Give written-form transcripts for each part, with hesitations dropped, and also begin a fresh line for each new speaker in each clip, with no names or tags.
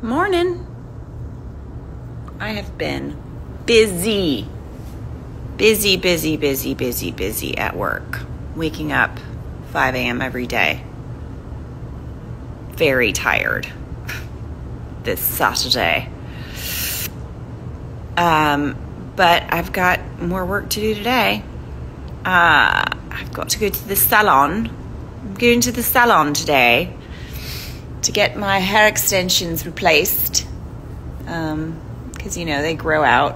Morning. I have been busy at work. Waking up 5 a.m. every day. Very tired this Saturday. But I've got more work to do today. I've got to go to the salon. I'm going to the salon today to get my hair extensions replaced. Because, they grow out.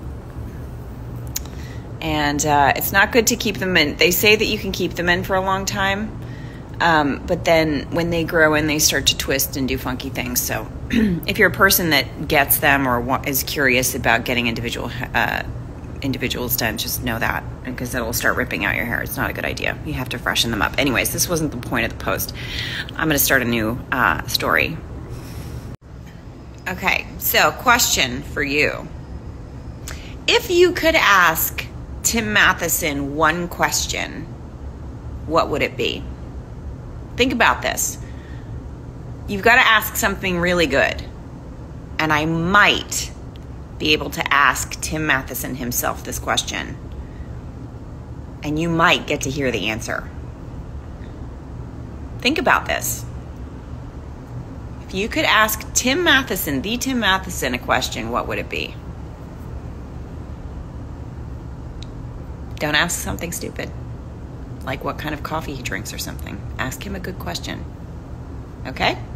And it's not good to keep them in. They say that you can keep them in for a long time. But then when they grow in, they start to twist and do funky things. So if you're a person that gets them or is curious about getting individuals done, just know that, because it'll start ripping out your hair. It's not a good idea. You have to freshen them up. Anyways, this wasn't the point of the post. I'm going to start a new story. Okay, so question for you. If you could ask Tim Matheson one question, what would it be? Think about this. You've got to ask something really good. And I might be able to ask Tim Matheson himself this question. And you might get to hear the answer. Think about this. If you could ask Tim Matheson, the Tim Matheson, a question, what would it be? Don't ask something stupid, like what kind of coffee he drinks or something. Ask him a good question. Okay?